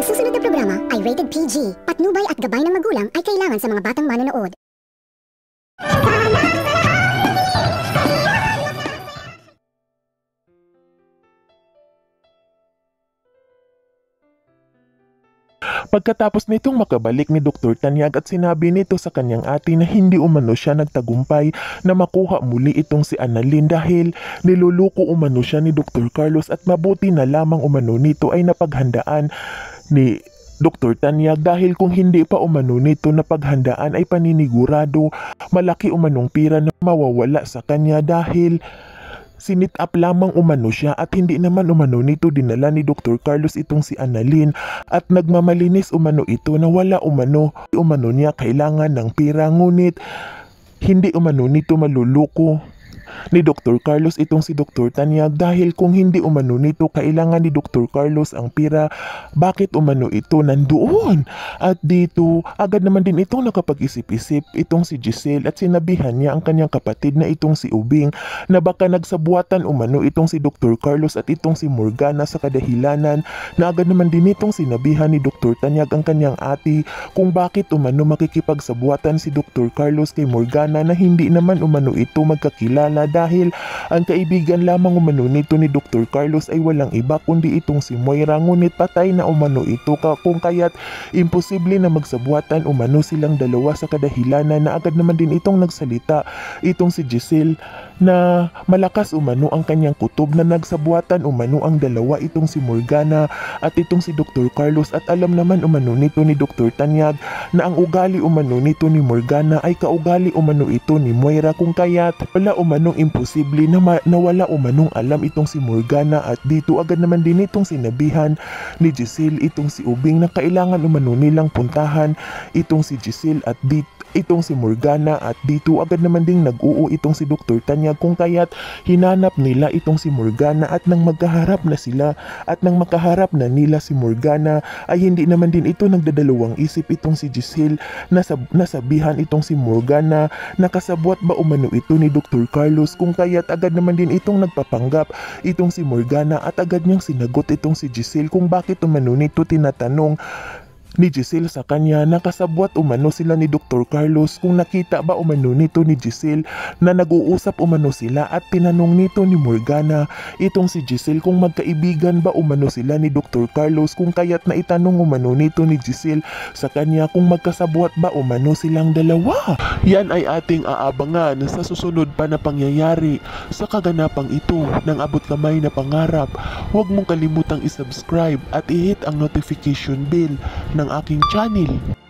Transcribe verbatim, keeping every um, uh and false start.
susunod na programa ay rated P G. Patnubay at gabay ng magulang ay kailangan sa mga batang manonood. Pagkatapos nitong makabalik ni Doktor Tanyag at sinabi nito sa kanyang ate na hindi umano siya nagtagumpay na makuha muli itong si Annalyn dahil niluluko umano siya ni Doktor Carlos at mabuti na lamang umano nito ay napaghandaan ni Doktor Tanyag dahil kung hindi pa umano nito napaghandaan ay paninigurado malaki umanong pira na mawawala sa kanya dahil sinit up lamang umano siya at hindi naman umano nito dinala ni Doktor Carlos itong si Annalyn at nagmamalinis umano ito na wala umano umano niya kailangan ng pira ngunit hindi umano nito maluluko ni Doktor Carlos itong si Doktor Tanyag dahil kung hindi umano nito kailangan ni Doktor Carlos ang pira, bakit umano ito nandoon? At dito agad naman din itong nakapag-isip-isip itong si Giselle at sinabihan niya ang kanyang kapatid na itong si Ubing na baka nagsabuatan umano itong si Doktor Carlos at itong si Morgana sa kadahilanan na agad naman din itong sinabihan ni Doktor Tanyag ang kanyang ate kung bakit umano makikipagsabuatan si Doktor Carlos kay Morgana na hindi naman umano ito magkakilala dahil ang kaibigan lamang umano nito ni Doktor Carlos ay walang iba kundi itong si Moira ngunit patay na umano ito ka kung kaya't imposible na magsabuatan umano silang dalawa sa kadahilanan na agad naman din itong nagsalita itong si Giselle na malakas umano ang kanyang kutob na nagsabuatan umano ang dalawa itong si Morgana at itong si Doktor Carlos at alam naman umano nito ni Doktor Tanyag na ang ugali umano nito ni Morgana ay kaugali umano ito ni Moira kung kaya't wala umanong imposible na, na wala umanong alam itong si Morgana at dito agad naman din itong sinabihan ni Giselle itong si Ubing na kailangan umano nilang puntahan itong si Giselle at dito itong si Morgana at dito agad naman ding nag-uo itong si Doktor Tanyag kung kaya't hinanap nila itong si Morgana at nang magkaharap na sila at nang makaharap na nila si Morgana ay hindi naman din ito nagdadalawang isip itong si Giselle na sab- nasabihan itong si Morgana na kasabwat ba umano ito ni Doktor Carlos kung kaya't agad naman din itong nagpapanggap itong si Morgana at agad niyang sinagot itong si Giselle kung bakit umano nito tinatanong ni Giselle sa kanya na kasabwat umano sila ni Doktor Carlos kung nakita ba umano nito ni Giselle na nag-uusap umano sila at tinanong nito ni Morgana itong si Giselle kung magkaibigan ba umano sila ni Doktor Carlos kung kaya't na itanong umano nito ni Giselle sa kanya kung magkasabwat ba umano silang dalawa. Yan ay ating aabangan sa susunod pa na pangyayari sa kaganapang ito ng abot kamay na pangarap. Huwag mong kalimutang isubscribe at i-hit ang notification bell ng aking channel.